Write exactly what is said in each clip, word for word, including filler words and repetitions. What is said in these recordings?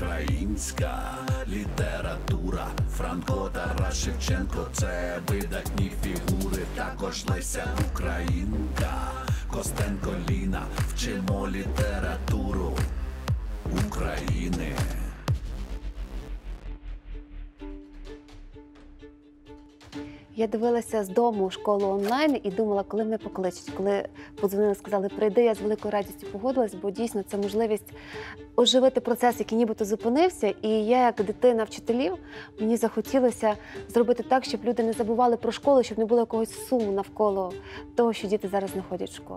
українська література. Франко, Тарас Шевченко – це видатні фігури. Також Леся Українка, Костенко Ліна. Вчимо літературу України. Я дивилася з дому школу онлайн і думала, коли мене покличуть. Коли подзвонили, сказали, прийди, я з великою радістю погодилась, бо дійсно це можливість оживити процес, який нібито зупинився. І я, як дитина вчителів, мені захотілося зробити так, щоб люди не забували про школу, щоб не було якогось суму навколо того, що діти зараз не ходять в школу.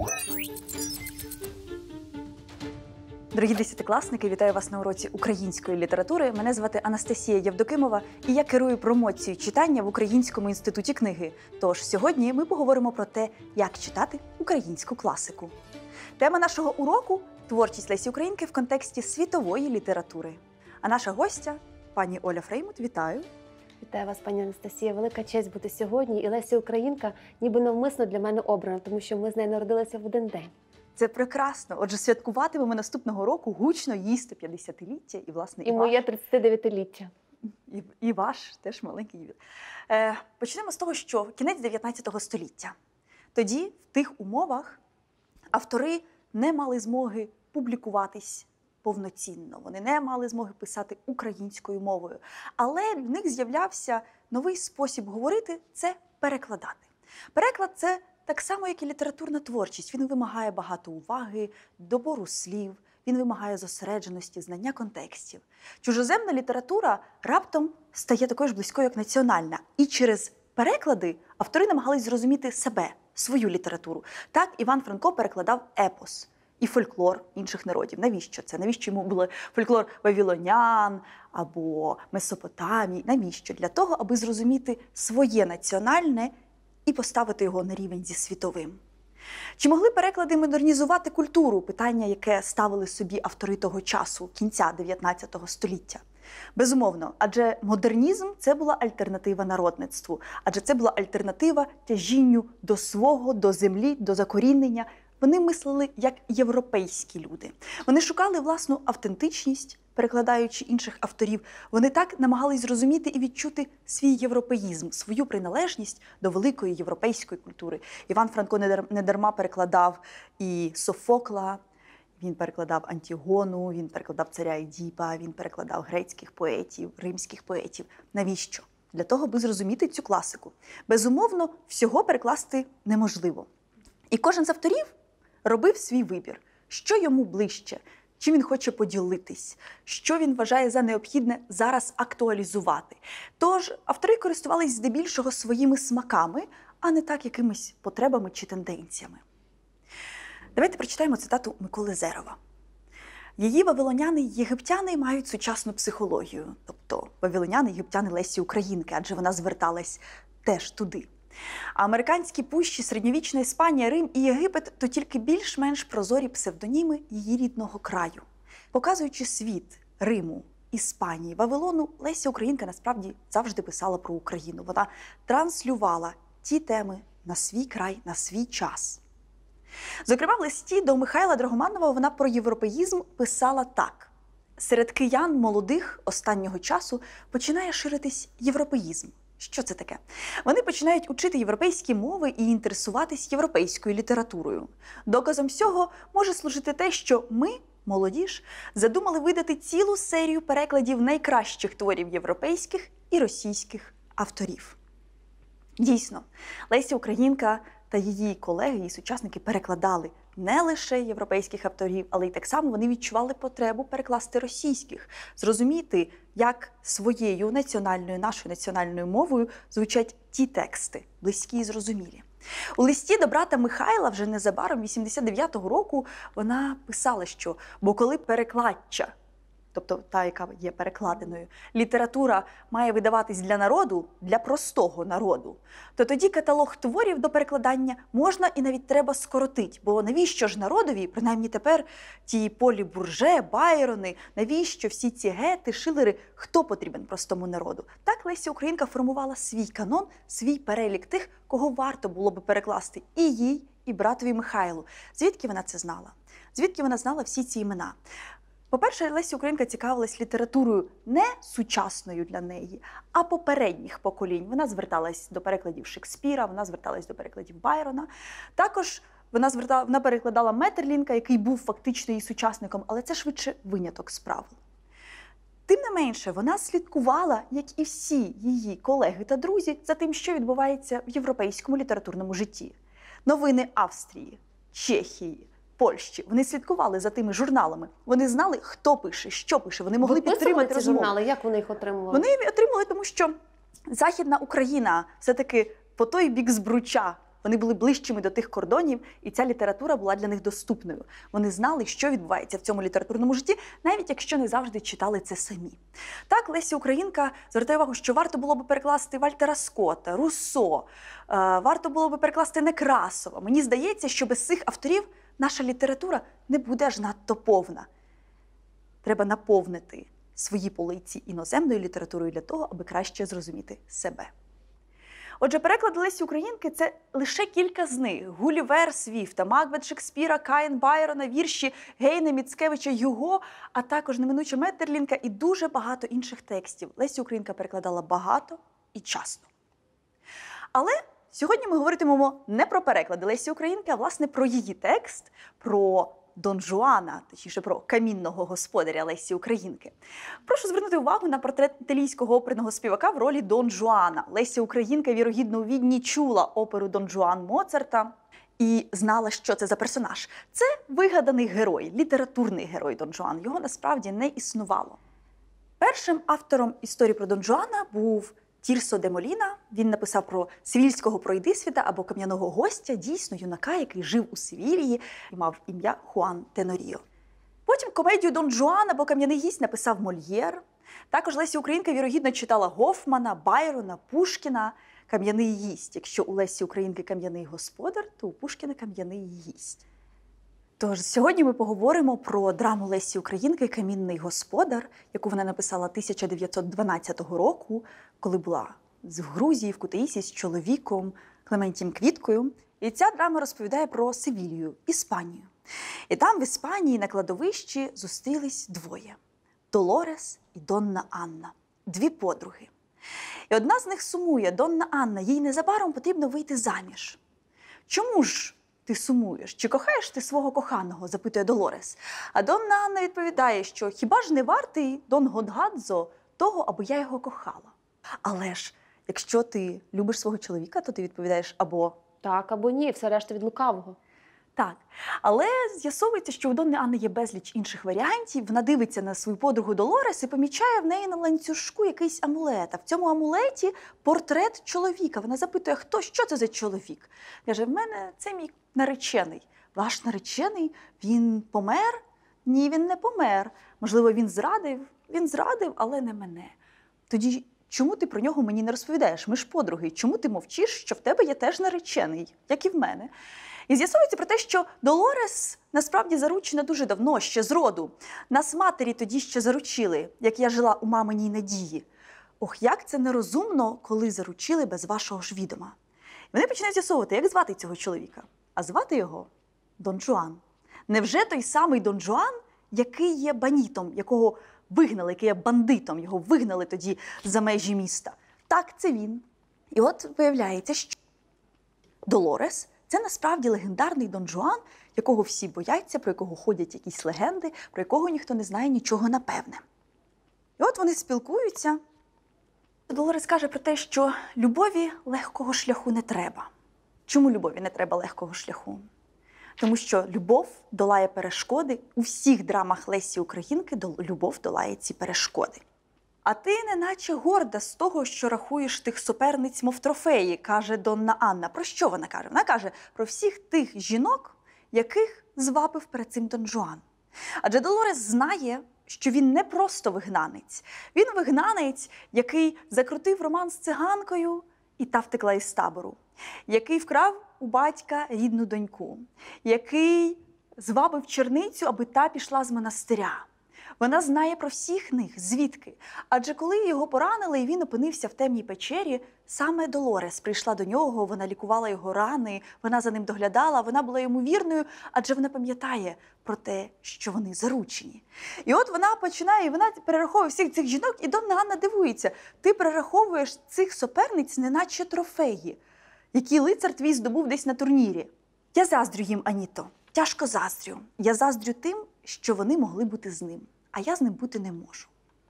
Дорогі десятикласники, вітаю вас на уроці української літератури. Мене звати Анастасія Євдокимова, і я керую промоцією читання в Українському інституті книги. Тож сьогодні ми поговоримо про те, як читати українську класику. Тема нашого уроку – творчість Лесі Українки в контексті світової літератури. А наша гостя – пані Оля Фреймут. Вітаю! Вітаю вас, пані Анастасія. Велика честь бути сьогодні. І Леся Українка ніби навмисно для мене обрана, тому що ми з нею народилися в один день. Це прекрасно. Отже, святкуватимемо наступного року гучно її сто п'ятдесятиліття і, власне, і, і моє тридцятидев'ятиліття. І, і ваш теж маленький ювілей. Е, почнемо з того, що кінець дев'ятнадцятого століття. Тоді, в тих умовах, автори не мали змоги публікуватись повноцінно. Вони не мали змоги писати українською мовою. Але в них з'являвся новий спосіб говорити – це перекладати. Переклад – це так само, як і літературна творчість. Він вимагає багато уваги, добору слів, він вимагає зосередженості, знання контекстів. Чужоземна література раптом стає такою ж близькою, як національна. І через переклади автори намагались зрозуміти себе, свою літературу. Так Іван Франко перекладав епос і фольклор інших народів. Навіщо це? Навіщо йому був фольклор вавілонян або Месопотамії? Навіщо? Для того, аби зрозуміти своє національне і поставити його на рівень зі світовим. Чи могли переклади модернізувати культуру? Питання, яке ставили собі автори того часу, кінця дев'ятнадцятого століття. Безумовно, адже модернізм – це була альтернатива народництву, адже це була альтернатива тяжінню до свого, до землі, до закорінення. Вони мислили як європейські люди. Вони шукали власну автентичність, перекладаючи інших авторів. Вони так намагались зрозуміти і відчути свій європеїзм, свою приналежність до великої європейської культури. Іван Франко не дарма перекладав і Софокла, він перекладав Антігону, він перекладав царя Едіпа, він перекладав грецьких поетів, римських поетів. Навіщо? Для того, аби зрозуміти цю класику. Безумовно, всього перекласти неможливо. І кожен з авторів робив свій вибір, що йому ближче, чим він хоче поділитись, що він вважає за необхідне зараз актуалізувати. Тож автори користувались здебільшого своїми смаками, а не так якимись потребами чи тенденціями. Давайте прочитаємо цитату Миколи Зерова. Її вавилоняни й єгиптяни мають сучасну психологію, тобто вавилоняни й єгиптяни Лесі Українки, адже вона зверталась теж туди. А американські пущі, середньовічна Іспанія, Рим і Єгипет – то тільки більш-менш прозорі псевдоніми її рідного краю. Показуючи світ Риму, Іспанії, Вавилону, Леся Українка насправді завжди писала про Україну. Вона транслювала ті теми на свій край, на свій час. Зокрема, в листі до Михайла Драгоманова вона про європеїзм писала так. Серед киян молодих останнього часу починає ширитись європеїзм. Що це таке? Вони починають учити європейські мови і інтересуватись європейською літературою. Доказом цього може служити те, що ми, молодіж, задумали видати цілу серію перекладів найкращих творів європейських і російських авторів. Дійсно, Леся Українка та її колеги, її сучасники перекладали не лише європейських авторів, але й так само вони відчували потребу перекласти російських, зрозуміти, як своєю національною, нашою національною мовою звучать ті тексти, близькі і зрозумілі. У листі до брата Михайла вже незабаром вісімдесят дев'ятого року вона писала, що «бо коли перекладча, тобто та, яка є перекладеною, література має видаватись для народу, для простого народу, то тоді каталог творів до перекладання можна і навіть треба скоротити. Бо навіщо ж народові, принаймні тепер, ті Полі Бурже, Байрони, навіщо всі ці Гети, Шилери, хто потрібен простому народу? Так Леся Українка формувала свій канон, свій перелік тих, кого варто було би перекласти і їй, і братові Михайлу. Звідки вона це знала? Звідки вона знала всі ці імена? По-перше, Леся Українка цікавилась літературою не сучасною для неї, а попередніх поколінь. Вона зверталась до перекладів Шекспіра, вона зверталась до перекладів Байрона. Також вона, звертала, вона перекладала Метерлінка, який був фактично її сучасником, але це швидше виняток з правил. Тим не менше, вона слідкувала, як і всі її колеги та друзі, за тим, що відбувається в європейському літературному житті. Новини Австрії, Чехії, Польщі. Вони слідкували за тими журналами. Вони знали, хто пише, що пише. Вони могли підтримати ці розмову. журнали? Як вони їх отримували? Вони отримали, тому що Західна Україна все-таки по той бік Збруча. Вони були ближчими до тих кордонів, і ця література була для них доступною. Вони знали, що відбувається в цьому літературному житті, навіть якщо не завжди читали це самі. Так, Леся Українка звертає увагу, що варто було би перекласти Вальтера Скотта, Руссо, варто було би перекласти Некрасова. Мені здається, що без цих авторів наша література не буде аж надто повна. Треба наповнити свої полиці іноземною літературою для того, аби краще зрозуміти себе. Отже, переклади Лесі Українки – це лише кілька з них. Гулівер Свіфта, Макбет Шекспіра, Каїн Байрона, вірші Гейне, Міцкевича, Юго, а також неминуче Метерлінка і дуже багато інших текстів. Леся Українка перекладала багато і часто. Але сьогодні ми говоритимемо не про переклади Лесі Українки, а, власне, про її текст, про Дон Жуана, точніше, про камінного господаря Лесі Українки. Прошу звернути увагу на портрет італійського оперного співака в ролі Дон Жуана. Леся Українка, вірогідно, у Відні чула оперу «Дон Жуан» Моцарта і знала, що це за персонаж. Це вигаданий герой, літературний герой Дон Жуан. Його насправді не існувало. Першим автором історії про Дон Жуана був Тірсо де Моліна. Він написав про севільського пройдисвіта або кам'яного гостя, дійсно юнака, який жив у Севілії і мав ім'я Хуан Теноріо. Потім комедію «Дон Жуан» або «Кам'яний гість» написав Мольєр. Також Леся Українка, вірогідно, читала Гофмана, Байрона, Пушкіна. «Кам'яний гість». Якщо у Лесі Українки кам'яний господар, то у Пушкіна кам'яний гість. Тож, сьогодні ми поговоримо про драму Лесі Українки «Камінний господар», яку вона написала тисяча дев'ятсот дванадцятого року, коли була в Грузії, в Кутаїсі з чоловіком Клементієм Квіткою. І ця драма розповідає про Севілью, Іспанію. І там в Іспанії на кладовищі зустрілись двоє – Долорес і Донна Анна, дві подруги. І одна з них сумує, Донна Анна, їй незабаром потрібно вийти заміж. Чому ж ти сумуєш? Чи кохаєш ти свого коханого? Запитує Долорес. А Донна Анна відповідає, що хіба ж не вартий Дон Гонгадзо того, аби я його кохала? Але ж, якщо ти любиш свого чоловіка, то ти відповідаєш або так, або ні, все решта від лукавого. Так, але з'ясовується, що у Донни Анни є безліч інших варіантів. Вона дивиться на свою подругу Долорес і помічає в неї на ланцюжку якийсь амулет. А в цьому амулеті портрет чоловіка. Вона запитує, хто, що це за чоловік? Каже, в мене це мій наречений. Ваш наречений? Він помер? Ні, він не помер. Можливо, він зрадив? Він зрадив, але не мене. Тоді чому ти про нього мені не розповідаєш? Ми ж подруги. Чому ти мовчиш, що в тебе є теж наречений, як і в мене? І з'ясовується про те, що Долорес насправді заручена дуже давно, ще з роду. Нас матері тоді ще заручили, як я жила у маминій надії. Ох, як це нерозумно, коли заручили без вашого ж відома. І вони починають з'ясовувати, як звати цього чоловіка. А звати його Дон Жуан. Невже той самий Дон Жуан, який є банітом, якого вигнали, який є бандитом, його вигнали тоді за межі міста? Так, це він. І от виявляється, що Долорес – це насправді легендарний Дон Жуан, якого всі бояться, про якого ходять якісь легенди, про якого ніхто не знає нічого напевне. І от вони спілкуються. Долорес каже про те, що любові легкого шляху не треба. Чому любові не треба легкого шляху? Тому що любов долає перешкоди. У всіх драмах Лесі Українки любов долає ці перешкоди. А ти неначе горда з того, що рахуєш тих суперниць, мов трофеї, каже Донна Анна. Про що вона каже? Вона каже про всіх тих жінок, яких звабив перед цим Дон Жуан. Адже Долорес знає, що він не просто вигнанець. Він вигнанець, який закрутив роман з циганкою, і та втекла із табору. Який вкрав у батька рідну доньку. Який звабив черницю, аби та пішла з монастиря. Вона знає про всіх них, звідки. Адже коли його поранили і він опинився в темній печері, саме Долорес прийшла до нього, вона лікувала його рани, вона за ним доглядала, вона була йому вірною, адже вона пам'ятає про те, що вони заручені. І от вона починає, і вона перераховує всіх цих жінок, і Донна Анна дивується, ти перераховуєш цих суперниць неначе трофеї, які лицар твій здобув десь на турнірі. Я заздрю їм, Аніто, тяжко заздрю. Я заздрю тим, що вони могли бути з ним, а я з ним бути не можу.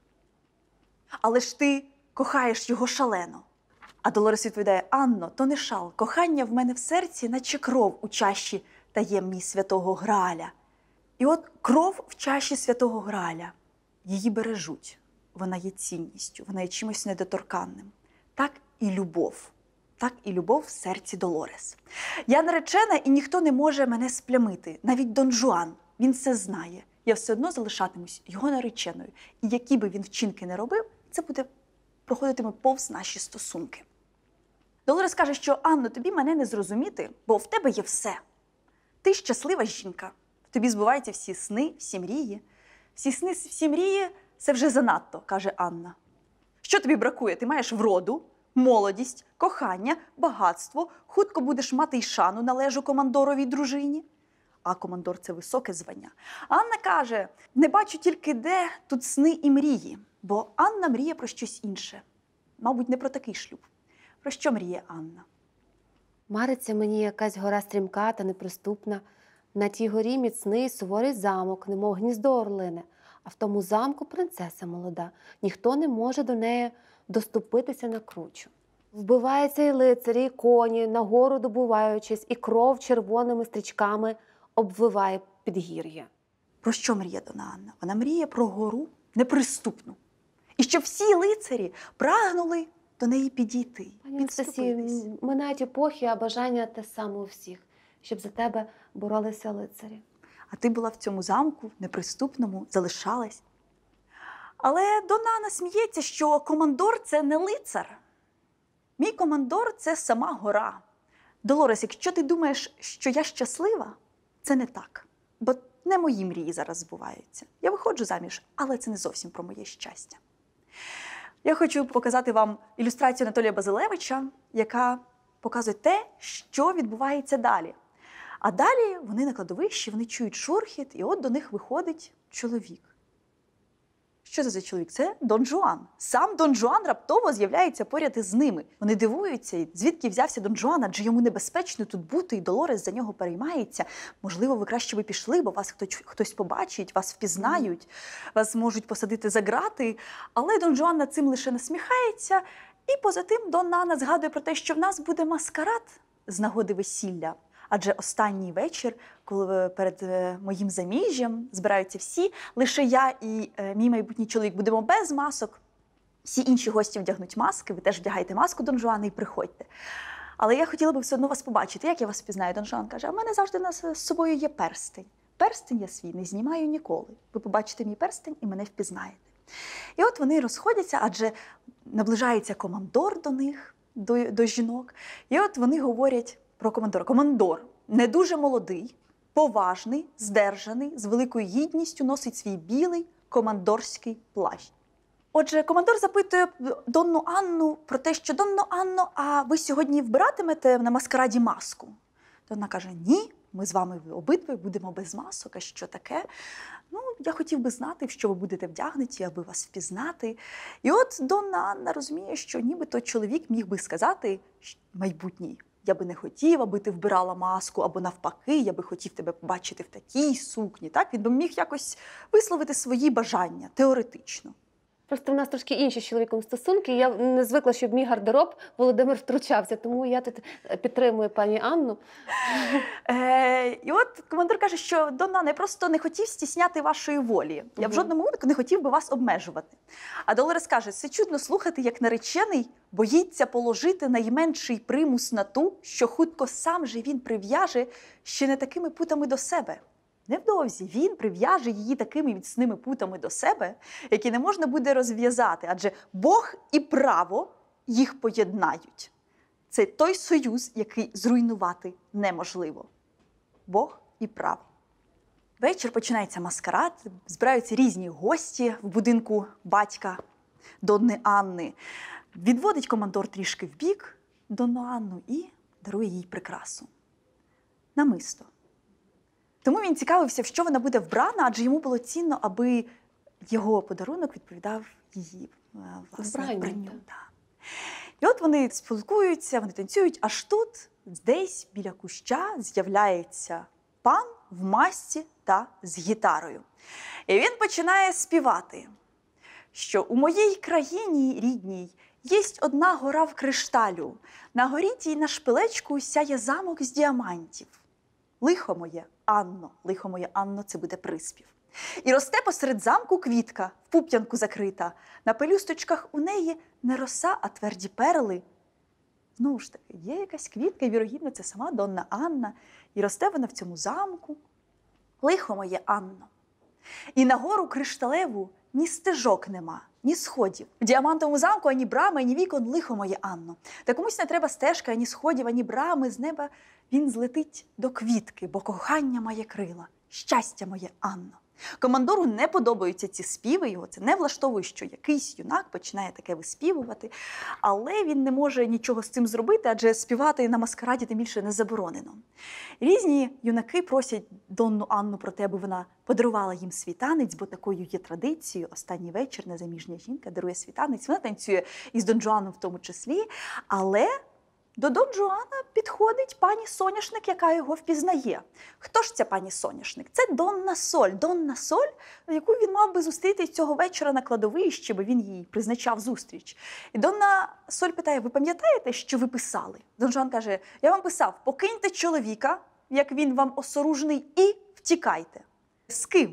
Але ж ти кохаєш його шалено. А Долорес відповідає, Анно, то не шал, кохання в мене в серці, наче кров у чаші таємній святого Грааля. І от кров в чаші святого Грааля, її бережуть, вона є цінністю, вона є чимось недоторканним. Так і любов. Так і любов в серці Долорес. Я наречена, і ніхто не може мене сплямити. Навіть Дон Жуан, він це знає. Я все одно залишатимусь його нареченою. І які би він вчинки не робив, це буде проходитиме повз наші стосунки. Долорес каже, що Анно, тобі мене не зрозуміти, бо в тебе є все. Ти щаслива жінка. В тобі збуваються всі сни, всі мрії. Всі сни, всі мрії – це вже занадто, каже Анна. Що тобі бракує? Ти маєш вроду, молодість, кохання, багатство, хутко будеш мати й шану належу командоровій дружині. А командор – це високе звання. Анна каже, не бачу тільки де тут сни і мрії, бо Анна мріє про щось інше. Мабуть, не про такий шлюб. Про що мріє Анна? Мариться мені якась гора стрімка та неприступна. На тій горі міцний суворий замок, немов гніздо орлине. А в тому замку принцеса молода. Ніхто не може до неї доступитися на кручу. Вбиваються і лицарі, і коні, нагору добуваючись, і кров червоними стрічками обвиває підгір'я. Про що мріє Донна Анна? Вона мріє про гору неприступну. І щоб всі лицарі прагнули до неї підійти, Пані Анастасія, підступитись. минають епохи, а бажання те саме у всіх, щоб за тебе боролися лицарі. А ти була в цьому замку неприступному, залишалась. Але Донна Анна сміється, що командор – це не лицар. Мій командор – це сама гора. Долорес, якщо ти думаєш, що я щаслива, це не так. Бо не мої мрії зараз збуваються. Я виходжу заміж, але це не зовсім про моє щастя. Я хочу показати вам ілюстрацію Анатолія Базилевича, яка показує те, що відбувається далі. А далі вони на кладовищі, вони чують шурхіт, і от до них виходить чоловік. Що це за чоловік? Це Дон Жуан. Сам Дон Жуан раптово з'являється поряд із ними. Вони дивуються, звідки взявся Дон Жуан, адже йому небезпечно тут бути, і Долорес за нього переймається. Можливо, ви краще би пішли, бо вас хтось, хтось побачить, вас впізнають, вас можуть посадити за грати. Але Дон Жуан над цим лише насміхається. І поза тим Донна Анна згадує про те, що в нас буде маскарад з нагоди весілля. Адже останній вечір, коли перед моїм заміжжям збираються всі, лише я і е, мій майбутній чоловік будемо без масок. Всі інші гості вдягнуть маски, ви теж вдягайте маску, Дон Жуане, і приходьте. Але я хотіла би все одно вас побачити. Як я вас впізнаю? Дон Жуан каже, а в мене завжди з собою є перстень. Перстень я свій не знімаю ніколи. Ви побачите мій перстень і мене впізнаєте. І от вони розходяться, адже наближається командор до них, до, до жінок. І от вони говорять про командора. Командор не дуже молодий, поважний, здержаний, з великою гідністю носить свій білий командорський плащ. Отже, командор запитує Донну Анну про те, що «Донно Анно, а ви сьогодні вбиратимете на маскараді маску?» Донна каже, ні, ми з вами обидві будемо без масок, а що таке? Ну, я хотів би знати, в що ви будете вдягнуті, аби вас впізнати. І от Донна Анна розуміє, що нібито чоловік міг би сказати майбутній, я би не хотів, аби ти вбирала маску, або навпаки, я би хотів тебе побачити в такій сукні. Так? Він би міг якось висловити свої бажання, теоретично. Просто в нас трошки інші з чоловіком стосунки. Я не звикла, щоб мій гардероб Володимир втручався, тому я тут підтримую пані Анну. Е, і от командир каже, що Донна не просто не хотів стісняти вашої волі. Я в жодному випадку не хотів би вас обмежувати. А Долорес каже, це чудно слухати, як наречений боїться положити найменший примус на ту, що хутко сам же він прив'яже ще не такими путами до себе. Невдовзі він прив'яже її такими міцними путами до себе, які не можна буде розв'язати, адже Бог і право їх поєднають. Це той союз, який зруйнувати неможливо. Бог і право. Вечір починається маскарад, збираються різні гості в будинку батька Донни Анни. Відводить командор трішки вбік Донну Анну і дарує їй прикрасу. Намисто. Тому він цікавився, в що вона буде вбрана, адже йому було цінно, аби його подарунок відповідав її власне Вбранню, вбранню. так. Да. І от вони спілкуються, вони танцюють, аж тут десь біля куща з'являється пан в масці та з гітарою. І він починає співати, що у моїй країні рідній єсть одна гора в кришталю, на горі тій на шпилечку сяє замок з діамантів. Лихо моє, Анно, лихо моє, Анно, це буде приспів. І росте посеред замку квітка, в пуп'янку закрита, на пелюсточках у неї не роса, а тверді перли. Знову ж таки, є якась квітка, і, вірогідно, це сама Донна Анна, і росте вона в цьому замку. Лихо моє, Анно. І на гору кришталеву ні стежок нема, ні сходів. В діамантовому замку ані брами, ані вікон, лихо моє, Анно. Та комусь не треба стежка, ані сходів, ані брами, з неба він злетить до квітки, бо кохання має крила, щастя моє, Анно. Командору не подобаються ці співи, його це не влаштовує, що якийсь юнак починає таке виспівувати, але він не може нічого з цим зробити, адже співати на маскараді тим більше не заборонено. Різні юнаки просять Донну Анну про те, аби вона подарувала їм свій танець, бо такою є традицією. Останній вечір незаміжня жінка дарує свій танець, вона танцює із Дон Жуаном в тому числі, але до Дон Жуана підходить пані Соняшник, яка його впізнає. Хто ж ця пані Соняшник? Це Донна Соль. Донна Соль, яку він мав би зустріти цього вечора на кладовищі, бо він їй призначав зустріч. І Донна Соль питає, ви пам'ятаєте, що ви писали? Дон Жуан каже, я вам писав, покиньте чоловіка, як він вам осоружний, і втікайте. З ким?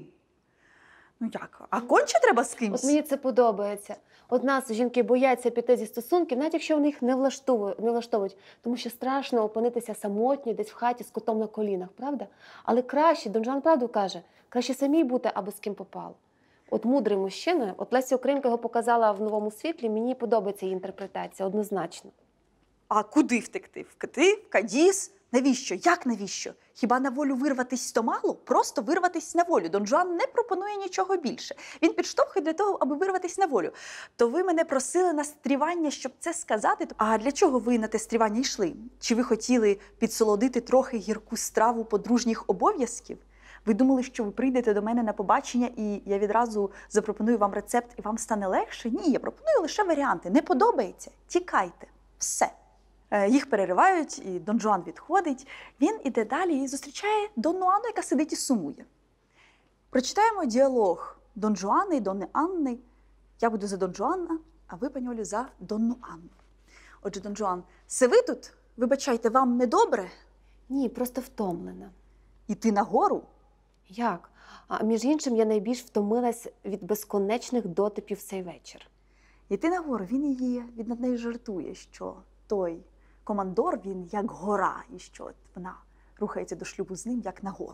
Ну як? А конче треба з кимось? От мені це подобається. От нас жінки бояться піти зі стосунків, навіть якщо вони їх не влаштовують, не влаштовують, тому що страшно опинитися самотньо десь в хаті з котом на колінах, правда? Але краще, Дон Жуан правду каже, краще самій бути або з ким попало. От мудрий мужчина, от Леся Українка його показала в новому світлі, мені подобається її інтерпретація, однозначно. А куди втекти? Втекти? В Кадіс? Навіщо? Як навіщо? Хіба на волю вирватись то мало? Просто вирватись на волю. Дон Жуан не пропонує нічого більше. Він підштовхує для того, аби вирватись на волю. То ви мене просили на стрівання, щоб це сказати. А для чого ви на те стрівання йшли? Чи ви хотіли підсолодити трохи гірку страву подружніх обов'язків? Ви думали, що ви прийдете до мене на побачення, і я відразу запропоную вам рецепт, і вам стане легше? Ні, я пропоную лише варіанти. Не подобається? Тікайте. Все. Їх переривають, і Дон Жуан відходить. Він іде далі і зустрічає Донну Анну, яка сидить і сумує. Прочитаємо діалог Дон Жуана і Донни Анни. Я буду за Дон Жуана, а ви, пані Олю, за Донну Анну. Отже, Дон Жуан, се ви тут? Вибачайте, вам недобре? Ні, просто втомлена. Іти нагору? Як? А між іншим, я найбільш втомилась від безконечних дотипів цей вечір. Іти нагору, він її, він над нею жартує, що той командор, він як гора, і що от вона рухається до шлюбу з ним, як нагору.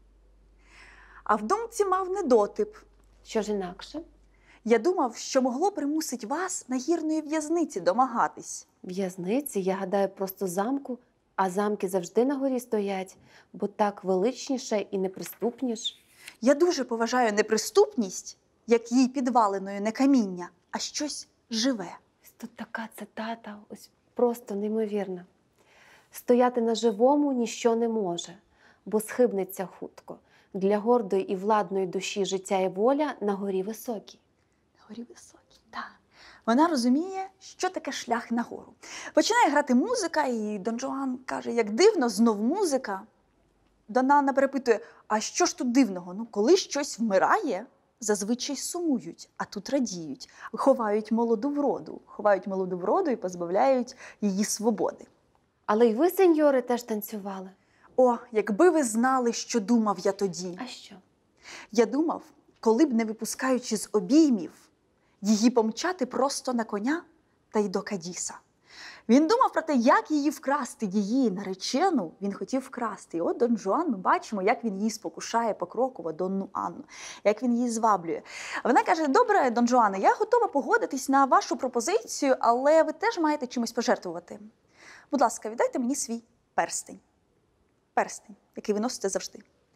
А в думці мав недотип. Що ж інакше? Я думав, що могло примусить вас на гірної в'язниці домагатись. В'язниці, я гадаю, просто замку, а замки завжди на горі стоять, бо так величніше і неприступніш. Я дуже поважаю неприступність, як їй підваленою не каміння, а щось живе. Ось тут така цитата, ось просто неймовірна. Стояти на живому ніщо не може, бо схибнеться хутко. Для гордої і владної душі життя і воля на горі високій. На горі високій, так. Вона розуміє, що таке шлях на гору. Починає грати музика, і Дон Жуан каже, як дивно, знов музика. Донна Анна перепитує, а що ж тут дивного? Ну, коли щось вмирає, зазвичай сумують, а тут радіють. Ховають молоду вроду. Ховають молоду вроду і позбавляють її свободи. Але й ви, сеньори, теж танцювали. О, якби ви знали, що думав я тоді. А що? Я думав, коли б, не випускаючи з обіймів, її помчати просто на коня та й до Кадіса. Він думав про те, як її вкрасти, її наречену він хотів вкрасти. І от Дон Жуан, ми бачимо, як він її спокушає покроково, Донну Анну, як він її зваблює. А вона каже, добре, Дон Жуане, я готова погодитись на вашу пропозицію, але ви теж маєте чимось пожертвувати. Будь ласка, віддайте мені свій перстень. Перстень, який ви носите завжди.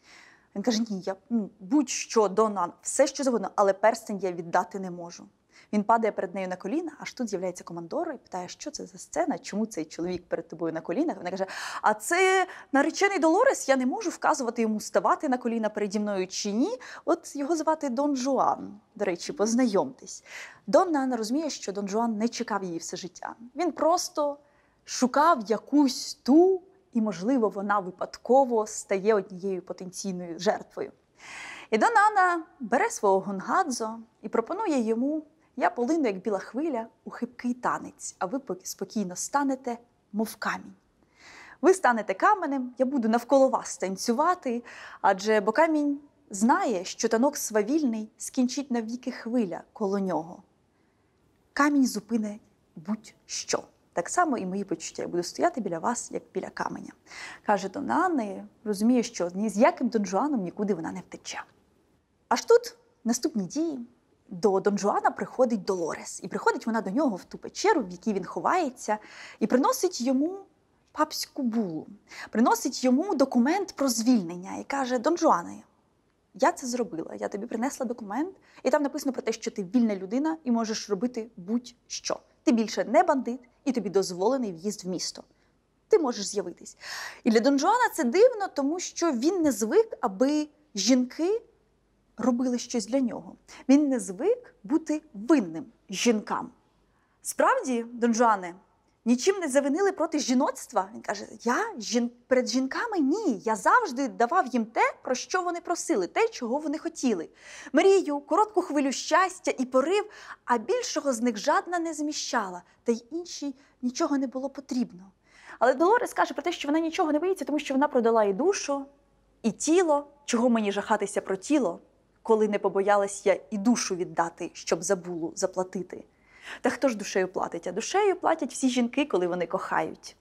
Він каже, ні, я ну, будь-що, Донна Анна, все, що завгодно, але перстень я віддати не можу. Він падає перед нею на коліна, аж тут з'являється командор і питає, що це за сцена, чому цей чоловік перед тобою на колінах. Вона каже, а це наречений Долорес, я не можу вказувати йому ставати на коліна переді мною чи ні. От його звати Дон Жуан. До речі, познайомтесь. Донна Анна розуміє, що Дон Жуан не чекав її все життя. Він просто шукав якусь ту, і, можливо, вона випадково стає однією потенційною жертвою. І Донна Анна бере свого Гонгадзо і пропонує йому: я полину, як біла хвиля, у хибкий танець, а ви поки спокійно станете, мов камінь. Ви станете каменем, я буду навколо вас танцювати, адже бо камінь знає, що танок свавільний скінчить навіки хвиля коло нього. Камінь зупине будь-що. Так само і мої почуття. Я буду стояти біля вас, як біля каменя. Каже Донна Анна, і розуміє, що ні з яким Дон Жуаном нікуди вона не втече. Аж тут наступні дії. До Дон Жуана приходить Долорес. І приходить вона до нього в ту печеру, в якій він ховається, і приносить йому папську булу. Приносить йому документ про звільнення і каже: Дон Жуане, я це зробила, я тобі принесла документ, і там написано про те, що ти вільна людина і можеш робити будь-що. Ти більше не бандит, і тобі дозволений в'їзд в місто. Ти можеш з'явитись. І для Дон Жуана це дивно, тому що він не звик, аби жінки робили щось для нього. Він не звик бути винним жінкам. Справді, Дон Жуане, нічим не завинили проти жіноцтва? Він каже, я жін... перед жінками ні. Я завжди давав їм те, про що вони просили, те, чого вони хотіли. Мрію, коротку хвилю щастя і порив, а більшого з них жадна не зміщала, та й іншій нічого не було потрібно. Але Долорес каже про те, що вона нічого не боїться, тому що вона продала і душу, і тіло. Чого мені жахатися про тіло, коли не побоялась я і душу віддати, щоб за булу заплатити? Та хто ж душею платить? А душею платять всі жінки, коли вони кохають.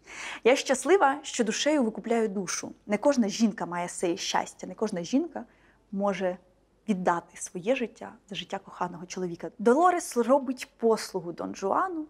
Я щаслива, що душею викупляю душу. Не кожна жінка має сеє щастя, не кожна жінка може віддати своє життя за життя коханого чоловіка. Долорес робить послугу Дон Жуану.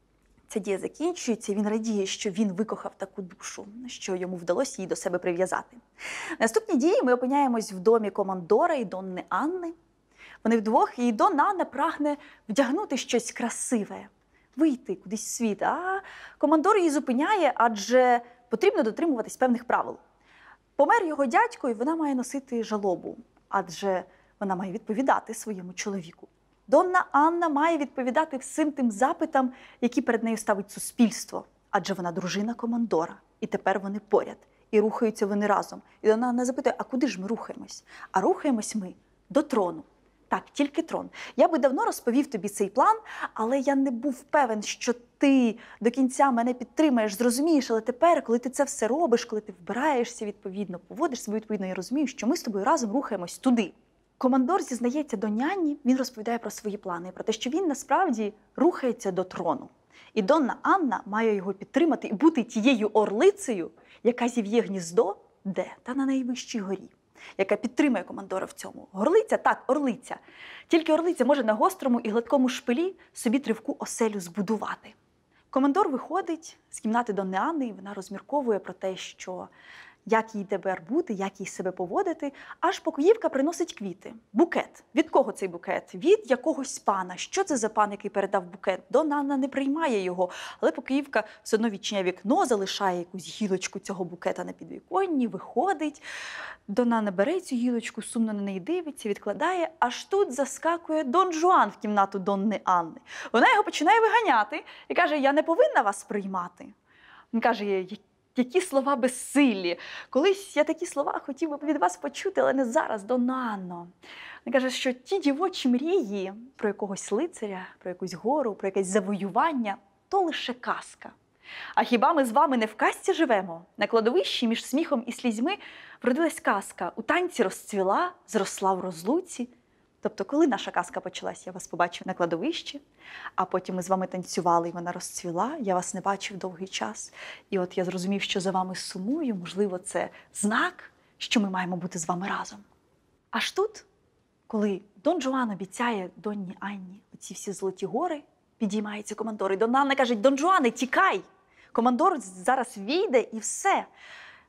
Ця дія закінчується, він радіє, що він викохав таку душу, що йому вдалося її до себе прив'язати. Наступні дії ми опиняємось в домі командора і Донни Анни. Вони вдвох, і Донна Анна прагне вдягнути щось красиве, вийти кудись в світ. А командор її зупиняє, адже потрібно дотримуватись певних правил. Помер його дядько, і вона має носити жалобу, адже вона має відповідати своєму чоловіку. Донна Анна має відповідати всім тим запитам, які перед нею ставить суспільство, адже вона дружина командора, і тепер вони поряд, і рухаються вони разом. І Донна Анна запитує, а куди ж ми рухаємось? А рухаємось ми до трону. Так, тільки трон. Я би давно розповів тобі цей план, але я не був певен, що ти до кінця мене підтримаєш, зрозумієш. Але тепер, коли ти це все робиш, коли ти вбираєшся відповідно, поводиш себе відповідно, я розумію, що ми з тобою разом рухаємось туди. Командор зізнається Донні Анні, він розповідає про свої плани, про те, що він насправді рухається до трону. І Донна Анна має його підтримати і бути тією орлицею, яка зів'є гніздо де? Та на найвищій горі, яка підтримує командора в цьому. Горлиця? Так, орлиця. Тільки орлиця може на гострому і гладкому шпилі собі тривку оселю збудувати. Командор виходить з кімнати Донни Анни, і вона розмірковує про те, що як їй тепер бути, як їй себе поводити, аж покоївка приносить квіти. Букет. Від кого цей букет? Від якогось пана. Що це за пан, який передав букет? Донна Анна не приймає його, але покоївка все одно відчиняє вікно, залишає якусь гілочку цього букета на підвіконні, виходить. Донна Анна бере цю гілочку, сумно на неї дивиться, відкладає, аж тут заскакує Дон Жуан в кімнату Донни Анни. Вона його починає виганяти і каже, я не повинна вас приймати. Він каже, які слова безсилі. Колись я такі слова хотів би від вас почути, але не зараз, Донна Анно. Він каже, що ті дівочі мрії про якогось лицаря, про якусь гору, про якесь завоювання – то лише казка. А хіба ми з вами не в казці живемо? На кладовищі між сміхом і слізьми вродилась казка. У танці розцвіла, зросла в розлуці. Тобто, коли наша казка почалась, я вас побачив на кладовищі, а потім ми з вами танцювали, і вона розцвіла, я вас не бачив довгий час. І от я зрозумів, що за вами сумую, можливо, це знак, що ми маємо бути з вами разом. Аж тут, коли Дон Жуан обіцяє Донні Анні оці всі золоті гори, підіймається командор, і Донна Анна каже, Дон Жуане, тікай! Командор зараз війде і все.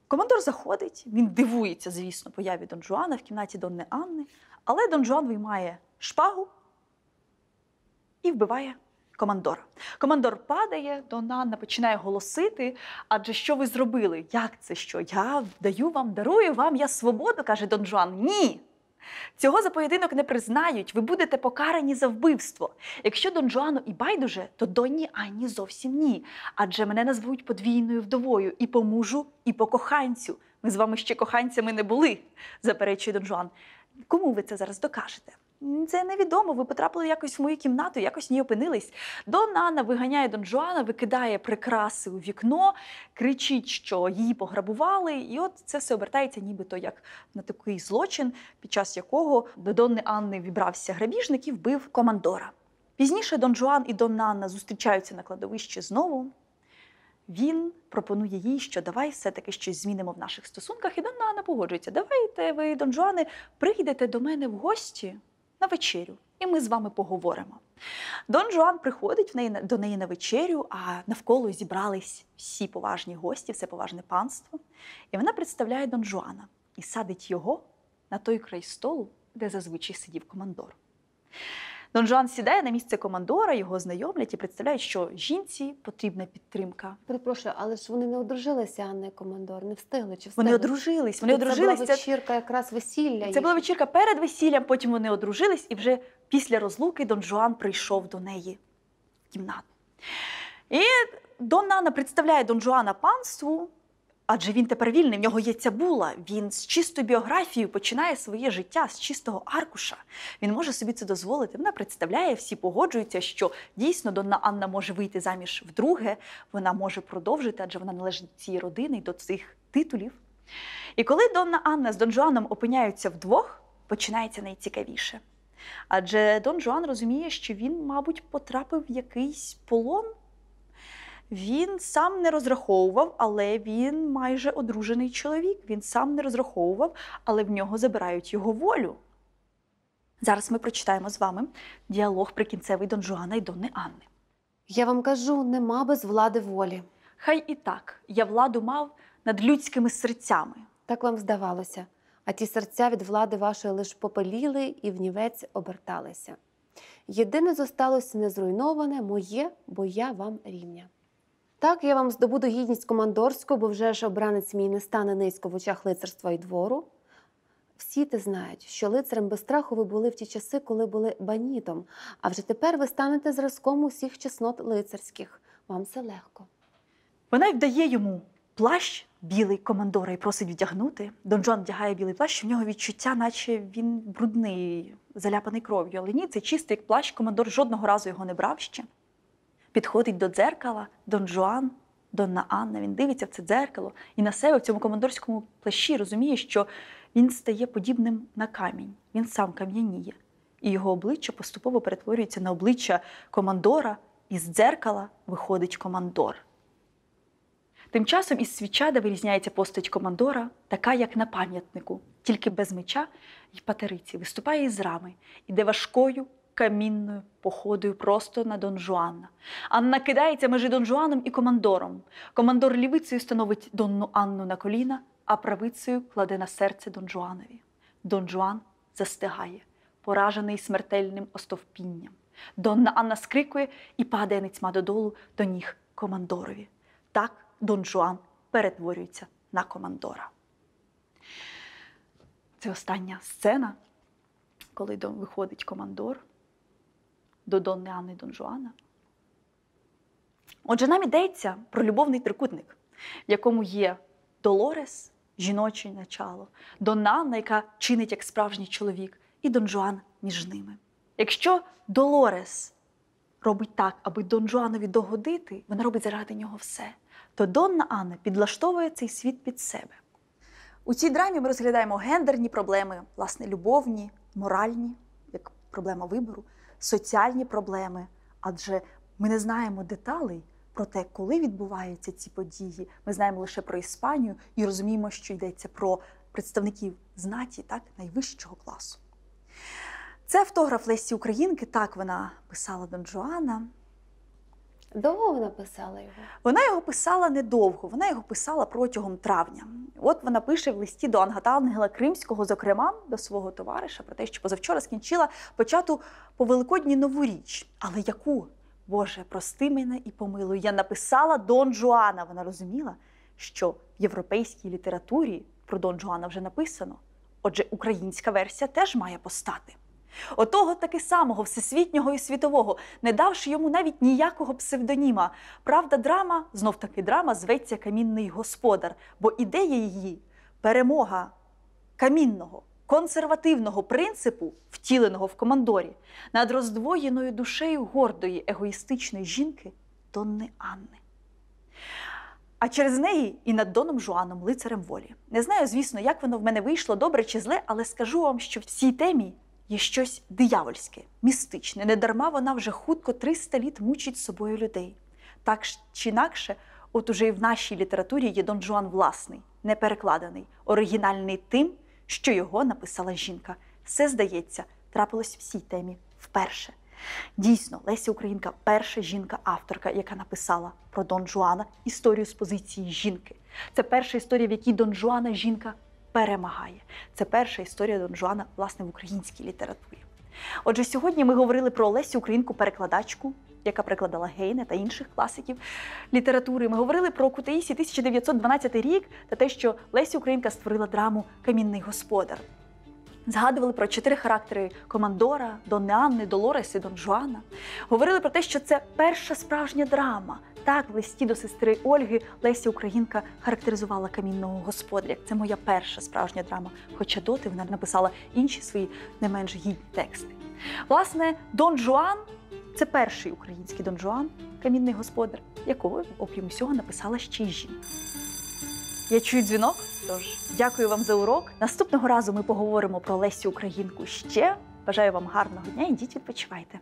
Командор заходить, він дивується, звісно, появі Дон Жуана в кімнаті Донни Анни, але Дон Жуан виймає шпагу і вбиває командора. Командор падає, Донна Анна починає голосити, адже що ви зробили? Як це що? Я даю вам, дарую вам я свободу, каже Дон Жуан. Ні! Цього за поєдинок не признають, ви будете покарані за вбивство. Якщо Дон Жуану і байдуже, то Донні Анні зовсім ні. Адже мене назвуть подвійною вдовою і по мужу, і по коханцю. Ми з вами ще коханцями не були, заперечує Дон Жуан. Кому ви це зараз докажете? Це невідомо, ви потрапили якось в мою кімнату, якось в ній опинились. Донна Анна виганяє Дон Жуана, викидає прикраси у вікно, кричить, що її пограбували, і от це все обертається нібито як на такий злочин, під час якого до Донни Анни вібрався грабіжник і вбив командора. Пізніше Дон Жуан і Донна Анна зустрічаються на кладовищі знову. Він пропонує їй, що давай все-таки щось змінимо в наших стосунках, і Донна Анна погоджується. Давайте ви, Дон Жуане, прийдете до мене в гості на вечерю, і ми з вами поговоримо. Дон Жуан приходить в неї, до неї на вечерю, а навколо зібрались всі поважні гості, все поважне панство. І вона представляє Дон Жуана і садить його на той край столу, де зазвичай сидів командор. Дон Жуан сідає на місце командора, його знайомлять і представляють, що жінці потрібна підтримка. Перепрошую, але ж вони не одружилися, Анна і командор, не встигли чи встигли? Вони одружились. Вони Це одружились. була вечірка, якраз весілля. Це була вечірка перед весіллям, потім вони одружились, і вже після розлуки Дон Жуан прийшов до неї в кімнату. І Донна Анна представляє Дон Жуана панству, адже він тепер вільний, в нього є ця була. Він з чистою біографією починає своє життя, з чистого аркуша. Він може собі це дозволити. Вона представляє, всі погоджуються, що дійсно Донна Анна може вийти заміж вдруге, вона може продовжити, адже вона належить до цієї родини, до цих титулів. І коли Донна Анна з Дон Жуаном опиняються вдвох, починається найцікавіше. Адже Дон Жуан розуміє, що він, мабуть, потрапив в якийсь полон. Він сам не розраховував, але він майже одружений чоловік. Він сам не розраховував, але в нього забирають його волю. Зараз ми прочитаємо з вами діалог прикінцевий Дон Жуана і Донни Анни. Я вам кажу, нема без влади волі. Хай і так, я владу мав над людськими серцями. Так вам здавалося. А ті серця від влади вашої лиш попеліли і в нівець оберталися. Єдине зосталося незруйноване моє, бо я вам рівня. Так, я вам здобуду гідність командорську, бо вже ж обранець мій не стане низько в очах лицарства і двору. Всі те знають, що лицарем без страху ви були в ті часи, коли були банітом, а вже тепер ви станете зразком усіх чеснот лицарських. Вам це легко. Вона вдає йому плащ білий командора і просить вдягнути. Дон Жуан вдягає білий плащ, в нього відчуття, наче він брудний, заляпаний кров'ю. Але ні, це чистий як плащ, командор жодного разу його не брав ще. Підходить до дзеркала Дон Жуан, Донна Анна, він дивиться в це дзеркало і на себе в цьому командорському плащі розуміє, що він стає подібним на камінь, він сам кам'яніє. І його обличчя поступово перетворюється на обличчя командора, і з дзеркала виходить командор. Тим часом із свічада вирізняється постать командора, така, як на пам'ятнику, тільки без меча й патериці, виступає із рами, іде важкою, камінною походою просто на Дон Жуана. Анна кидається межі Дон Жуаном і командором. Командор лівицею становить Донну Анну на коліна, а правицею кладе на серце Дон Жуанові. Дон Жуан застигає, поражений смертельним остовпінням. Донна Анна скрикує і падає ницьма додолу до ніг командорові. Так Дон Жуан перетворюється на командора. Це остання сцена, коли виходить командор до Донни Анни і Дон Жуана. Отже, нам йдеться про любовний трикутник, в якому є Долорес, жіноче начало, Донна Анна, яка чинить як справжній чоловік, і Дон Жуан між ними. Якщо Долорес робить так, аби Дон Жуанові догодити, вона робить заради нього все, то Донна Анна підлаштовує цей світ під себе. У цій драмі ми розглядаємо гендерні проблеми, власне, любовні, моральні, як проблема вибору, соціальні проблеми, адже ми не знаємо деталей про те, коли відбуваються ці події. Ми знаємо лише про Іспанію і розуміємо, що йдеться про представників знаті, так, найвищого класу. Це автограф Лесі Українки, так вона писала Дон Жуана. Довго написала його? Вона його писала недовго, вона його писала протягом травня. От вона пише в листі до Ангела Кримського, зокрема, до свого товариша, про те, що позавчора скінчила почату по Великодні нову річ. Але яку? Боже, прости мене і помилуй. Я написала Дон Жуана. Вона розуміла, що в європейській літературі про Дон Жуана вже написано. Отже, українська версія теж має постати. Отого таки самого, всесвітнього і світового, не давши йому навіть ніякого псевдоніма. Правда, драма, знов-таки драма, зветься «Камінний господар», бо ідея її – перемога камінного, консервативного принципу, втіленого в командорі, над роздвоєною душею гордої, егоїстичної жінки Донни Анни. А через неї і над Доном Жуаном, лицарем волі. Не знаю, звісно, як воно в мене вийшло, добре чи зле, але скажу вам, що в цій темі є щось диявольське, містичне. Недарма вона вже хутко триста літ мучить собою людей. Так чи інакше, от уже і в нашій літературі є Дон Жуан власний, не перекладений, оригінальний тим, що його написала жінка. Все, здається, трапилось в цій темі вперше. Дійсно, Леся Українка – перша жінка-авторка, яка написала про Дон Жуана історію з позиції жінки. Це перша історія, в якій Дон Жуана жінка перемагає. Це перша історія Дон Жуана, власне, в українській літературі. Отже, сьогодні ми говорили про Лесю Українку-перекладачку, яка перекладала Гейне та інших класиків літератури. Ми говорили про Кутаїсі тисяча дев'ятсот дванадцятий рік та те, що Леся Українка створила драму «Камінний господар». Згадували про чотири характери командора, Донни Анни, Долореси, Дон Жуана. Говорили про те, що це перша справжня драма. Так, в листі до сестри Ольги Леся Українка характеризувала «Камінного господаря». Це моя перша справжня драма, хоча доти вона написала інші свої не менш гідні тексти. Власне, Дон Жуан – це перший український Дон Жуан, «Камінний господар», якого, окрім усього, написала ще й жінка. Я чую дзвінок, тож дякую вам за урок. Наступного разу ми поговоримо про Лесю Українку ще. Бажаю вам гарного дня, ідіть відпочивайте.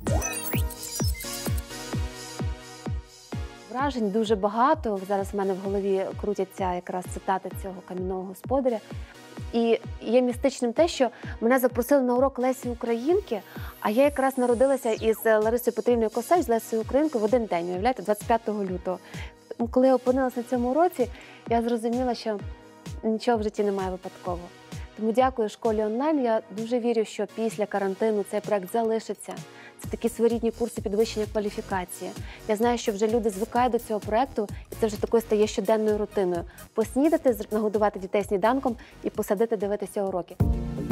Вражень дуже багато. Зараз в мене в голові крутяться якраз цитати цього «Камінного господаря». І є містичним те, що мене запросили на урок Лесі Українки, а я якраз народилася із Ларисою Петрівною Косач, з Лесею Українкою в один день, уявляєте, двадцять п'ятого лютого. Коли я опинилася на цьому уроці, я зрозуміла, що нічого в житті немає випадково. Тому дякую школі онлайн. Я дуже вірю, що після карантину цей проект залишиться. Це такі своєрідні курси підвищення кваліфікації. Я знаю, що вже люди звикають до цього проекту, і це вже такою стає щоденною рутиною. Поснідати, нагодувати дітей сніданком і посадити дивитися уроки.